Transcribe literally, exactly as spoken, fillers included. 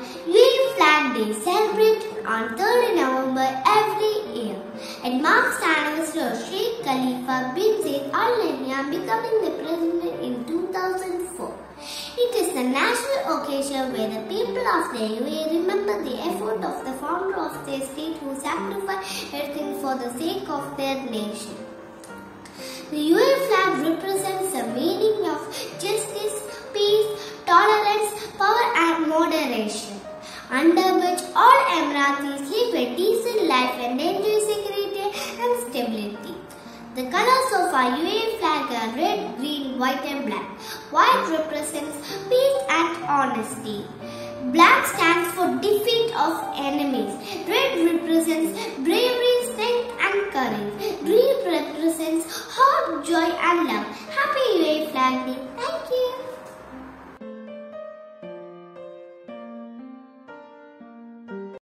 U A E Flag Day celebrated on third November every year. It marks the anniversary of Sheikh Khalifa bin Zayed Al Nahyan becoming the president in two thousand four. It is a national occasion where the people of the U A E remember the effort of the founder of their state who sacrificed everything for the sake of their nation. The U A E flag represents the meaning of justice, peace, tolerance, power and moderation, under which all Emiratis live a decent life and enjoy security and stability. The colors of our U A E flag are red, green, white and black. White represents peace and honesty. Black stands for defeat of enemies. Red represents bravery, strength and courage. Green represents hope, joy and love.